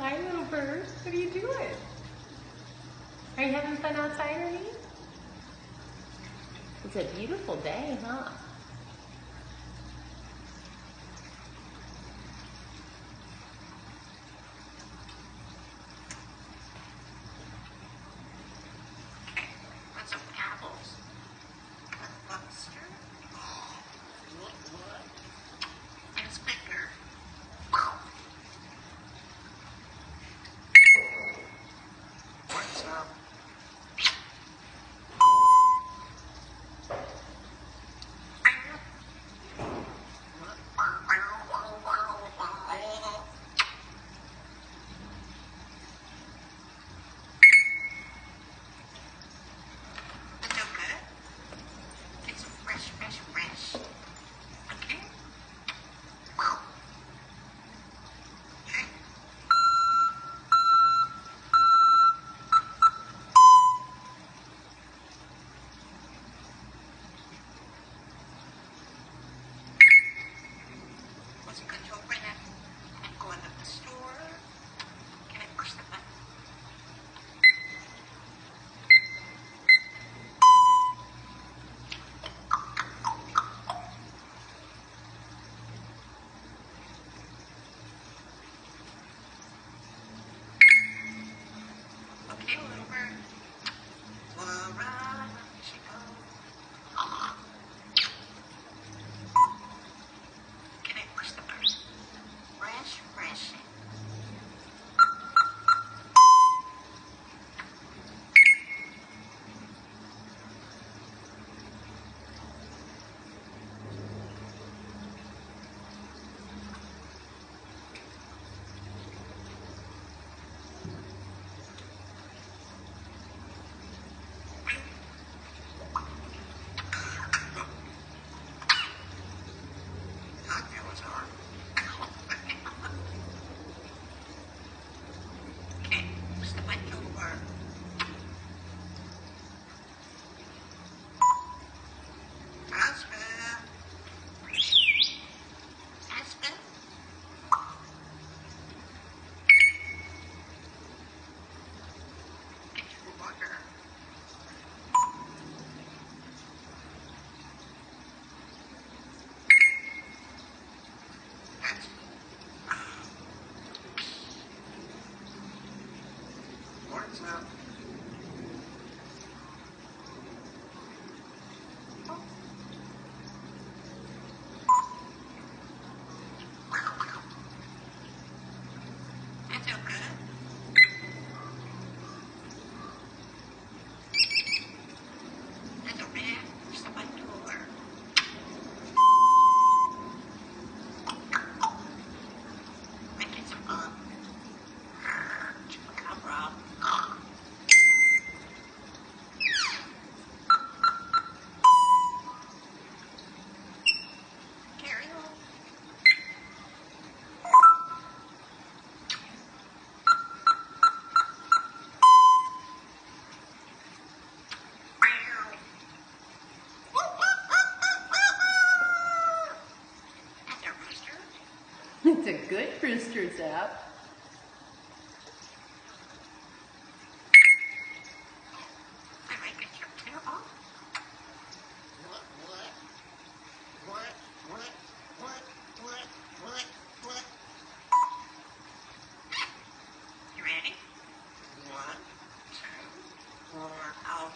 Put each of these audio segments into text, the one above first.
Hi, little bird. What are you doing? Are you having fun outside, Ernie? It's a beautiful day, huh? Want some apples? Buster? What? And Spicker. What's up? It's okay. It's fresh. Okay? Okay. What's it good to open it? I'm going to the store. Can I push the button? Okay, little bird. Laura, here she goes. Can I push the button? Fresh. That was hard. Okay, push the button over. Aspen. Get your water. That's What's up? That's okay. That's okay. Push the button over. Make it some chupacabra. Carry on. That's a rooster. It's a good rooster, Zap. I might get your tail off. What? You ready? 1, 2, 4, out.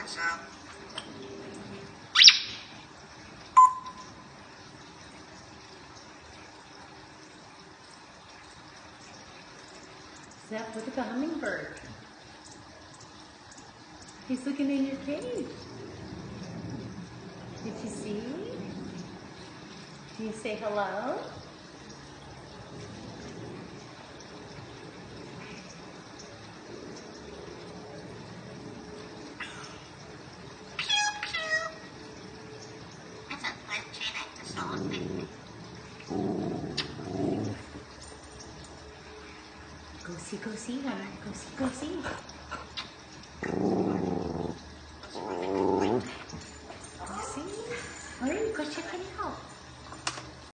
What's up? Zeph, look at the hummingbird. He's looking in your cage. Did you see? Do you say hello? That's a good chicken, the song. Go see, honey. Go see. Go see. Hurry, go check it out.